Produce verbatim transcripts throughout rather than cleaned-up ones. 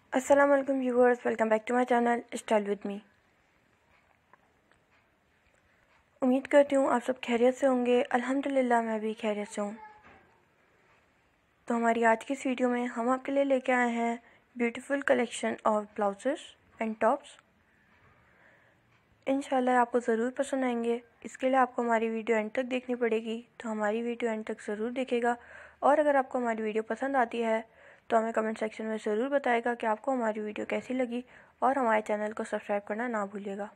अस्सलाम वालेकुम viewers, welcome back to my channel style with me. उम्मीद करती हूँ आप सब खैरियत से होंगे। अल्हम्दुलिल्लाह मैं भी खैरियत से हूँ। तो हमारी आज की इस वीडियो में हम आपके लिए लेके आए हैं beautiful collection of blouses and tops. इंशाल्लाह आपको ज़रूर पसंद आएंगे। इसके लिए आपको हमारी वीडियो एंड तक देखनी पड़ेगी, तो हमारी वीडियो एंड तक ज़रूर देखेगा। और अगर आपको हमारी वीडियो पसंद आती है तो हमें कमेंट सेक्शन में ज़रूर बताएगा कि आपको हमारी वीडियो कैसी लगी, और हमारे चैनल को सब्सक्राइब करना ना भूलिएगा।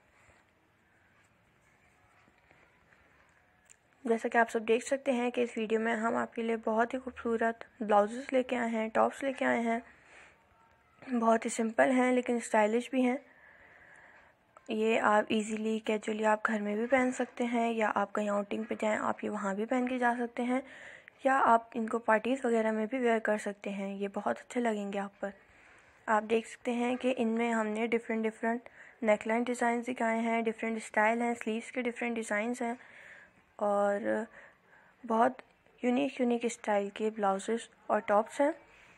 जैसा कि आप सब देख सकते हैं कि इस वीडियो में हम आपके लिए बहुत ही खूबसूरत ब्लाउजेस लेके आए हैं, टॉप्स लेके आए हैं। बहुत ही सिंपल हैं लेकिन स्टाइलिश भी हैं। ये आप इजीली कैजुअली आप घर में भी पहन सकते हैं, या आप कहीं आउटिंग पे जाएं आप ये वहाँ भी पहन के जा सकते हैं, या आप इनको पार्टीज़ वगैरह में भी वेयर कर सकते हैं। ये बहुत अच्छे लगेंगे आप पर। आप देख सकते हैं कि इनमें हमने डिफरेंट डिफरेंट नेकलाइन डिज़ाइन दिखाए हैं, डिफरेंट स्टाइल हैं, स्लीव्स के डिफरेंट डिज़ाइंस हैं, और बहुत यूनिक यूनिक स्टाइल के ब्लाउजेस और टॉप्स हैं।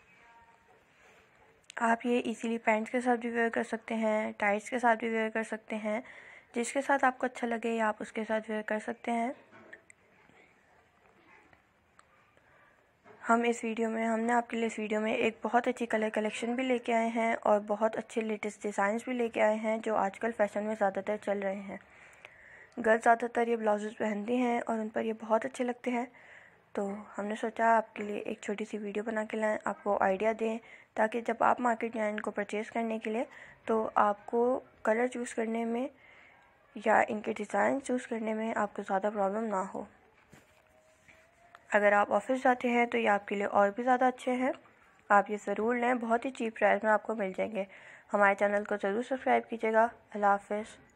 आप ये इजीली पैंट्स के साथ भी वेयर कर सकते हैं, टाइट्स के साथ भी वेयर कर सकते हैं। जिसके साथ आपको अच्छा लगे या आप उसके साथ वेयर कर सकते हैं। हम इस वीडियो में हमने आपके लिए इस वीडियो में एक बहुत अच्छी कलर कलेक्शन भी लेके आए हैं, और बहुत अच्छे लेटेस्ट डिज़ाइंस भी लेके आए हैं जो आजकल फैशन में ज़्यादातर चल रहे हैं। गर्ल्स ज़्यादातर ये ब्लाउजेस पहनती हैं और उन पर ये बहुत अच्छे लगते हैं। तो हमने सोचा आपके लिए एक छोटी सी वीडियो बना के लाएं, आपको आइडिया दें, ताकि जब आप मार्केट जाएं इनको परचेज़ करने के लिए तो आपको कलर चूज़ करने में या इनके डिज़ाइन चूज़ करने में आपको ज़्यादा प्रॉब्लम ना हो। अगर आप ऑफिस जाते हैं तो ये आपके लिए और भी ज़्यादा अच्छे हैं। आप ये ज़रूर लें, बहुत ही चीप प्राइस में आपको मिल जाएंगे। हमारे चैनल को ज़रूर सब्सक्राइब कीजिएगा। अल्लाह हाफ़िज़।